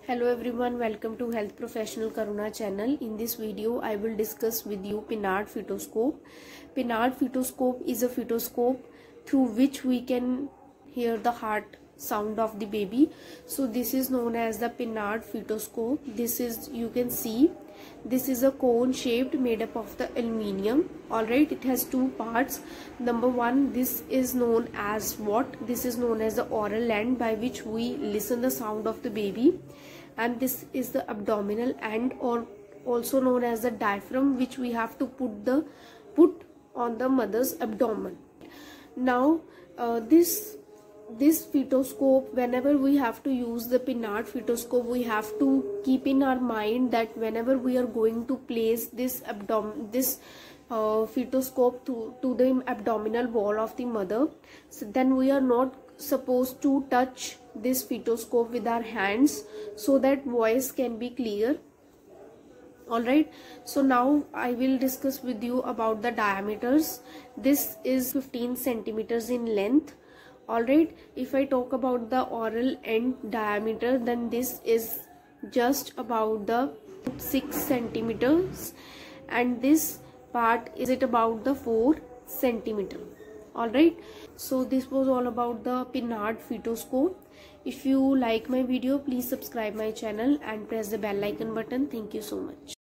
Hello everyone, welcome to Health Professional Karuna channel. In this video, I will discuss with you Pinard fetoscope. Pinard fetoscope is a fetoscope through which we can hear the heart sound of the baby. So this is known as the Pinard fetoscope. This is, you can see, this is a cone shaped made up of the aluminium. Alright, it has two parts. Number one, this is known as what? This is known as the oral end by which we listen the sound of the baby. And this is the abdominal end, or also known as the diaphragm, which we have to put on the mother's abdomen. Now this fetoscope, whenever we have to use the Pinard fetoscope, we have to keep in our mind that whenever we are going to place this fetoscope to the abdominal wall of the mother, so then we are not supposed to touch this fetoscope with our hands, so that voice can be clear. Alright, so now I will discuss with you about the diameters. This is 15 centimeters in length. Alright, if I talk about the oral end diameter, then this is just about the 6 centimeters, and this part is it about the 4 centimeter. Alright, so this was all about the Pinard fetoscope. If you like my video, please subscribe my channel and press the bell icon button. Thank you so much.